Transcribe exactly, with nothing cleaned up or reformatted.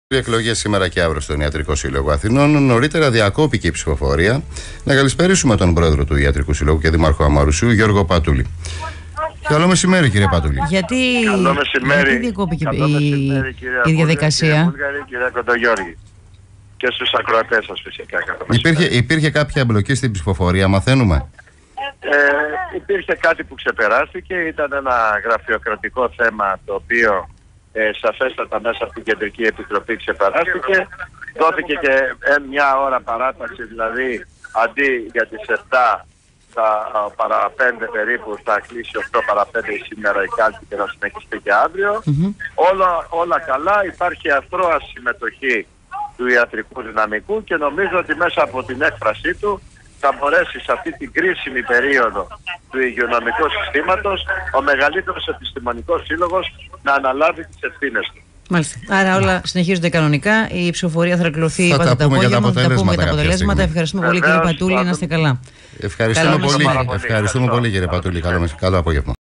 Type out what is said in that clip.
Εκλογές σήμερα και αύριο στον Ιατρικό Σύλλογο Αθηνών. Νωρίτερα διακόπηκε η ψηφοφορία. Να καλησπερίσουμε τον πρόεδρο του Ιατρικού Συλλόγου και δήμαρχο Αμαρουσίου, Γιώργο Πατούλη. Καλό μεσημέρι, κύριε Πατούλη. Γιατί, Καλό μεσημέρι. γιατί διακόπηκε Καλό η, μεσημέρι, η διαδικασία. Κύριε Βούλγαρη, κύριε Κοντογιώργη. Και στους ακροατές σας φυσικά. Υπήρχε, υπήρχε κάποια εμπλοκή στην ψηφοφορία, μαθαίνουμε. Ε, υπήρχε κάτι που ξεπεράστηκε. Ήταν ένα γραφειοκρατικό θέμα το οποίο ε, σαφέστατα μέσα από την Κεντρική Επιτροπή ξεπεράστηκε. Δόθηκε και ε, μια ώρα παράταξη, δηλαδή αντί για τις επτά τα παρά πέντε περίπου θα κλείσει οκτώ παρά πέντε σήμερα η κάλπη και να συνεχιστεί και αύριο. Mm-hmm. Όλα, όλα καλά, υπάρχει αθρώα συμμετοχή του ιατρικού δυναμικού και νομίζω ότι μέσα από την έκφρασή του θα μπορέσει σε αυτή την κρίσιμη περίοδο του υγειονομικού συστήματος ο μεγαλύτερος επιστημονικός σύλλογος να αναλάβει τις ευθύνες του. Μάλιστα. Άρα όλα συνεχίζονται κανονικά. Η ψηφοφορία θα ολοκληρωθεί θα τα πούμε για τα αποτελέσματα. Θα τα πούμε για τα αποτελέσματα. Ευχαριστούμε πολύ, κύριε Πατούλη. Να είστε καλά. Ευχαριστούμε πολύ, ευχαριστούμε πολύ, κύριε Πατούλη. Καλό απόγευμα.